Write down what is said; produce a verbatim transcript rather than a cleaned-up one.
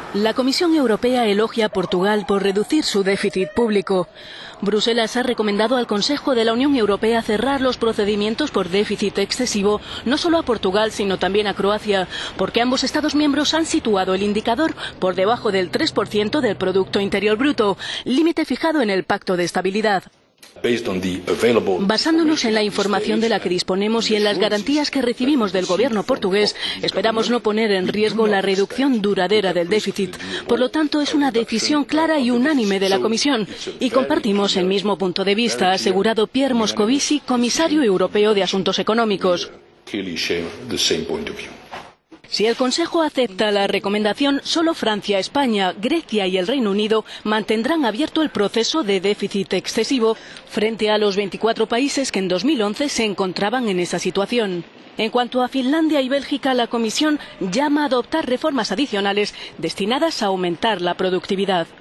La Comisión Europea elogia a Portugal por reducir su déficit público. Bruselas ha recomendado al Consejo de la Unión Europea cerrar los procedimientos por déficit excesivo no solo a Portugal sino también a Croacia, porque ambos Estados miembros han situado el indicador por debajo del tres por ciento del Producto Interior Bruto, límite fijado en el Pacto de Estabilidad. Basándonos en la información de la que disponemos y en las garantías que recibimos del gobierno portugués, esperamos no poner en riesgo la reducción duradera del déficit. Por lo tanto, es una decisión clara y unánime de la Comisión y compartimos el mismo punto de vista, ha asegurado Pierre Moscovici, comisario europeo de Asuntos Económicos. Si el Consejo acepta la recomendación, solo Francia, España, Grecia y el Reino Unido mantendrán abierto el proceso de déficit excesivo frente a los veinticuatro países que en dos mil once se encontraban en esa situación. En cuanto a Finlandia y Bélgica, la Comisión llama a adoptar reformas adicionales destinadas a aumentar la productividad.